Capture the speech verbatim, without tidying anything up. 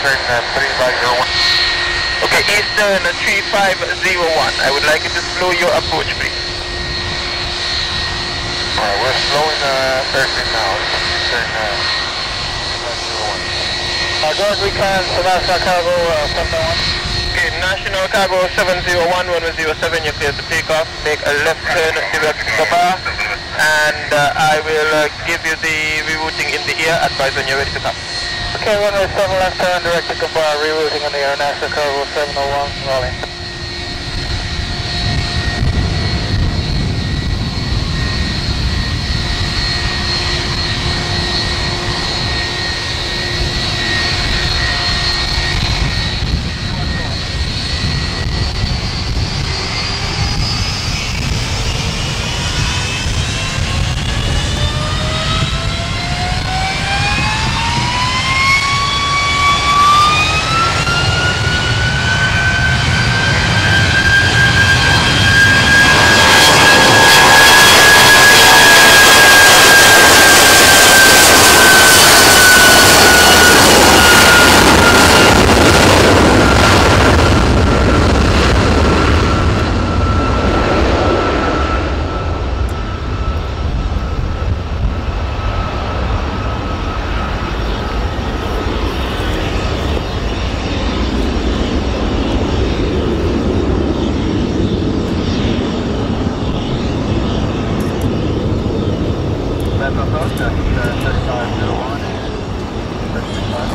Eastern uh, three five zero one. Okay, Eastern three five zero one. I would like you to slow your approach, please. Alright, we're slowing uh, airplane now. Eastern uh, three five zero one. Uh, go as we can to National Cargo uh, seven oh one. Okay, National Cargo seven zero one, runway zero seven, you clear to take off. Make a left turn direct to the bar. And uh, I will uh, give you the rerouting in the air. Advise when you're ready to come. Okay, runway seven left turn direct to Kabar, rerouting in the air, National Cargo seven oh one, rolling. thirty-five zero one and thirty-five.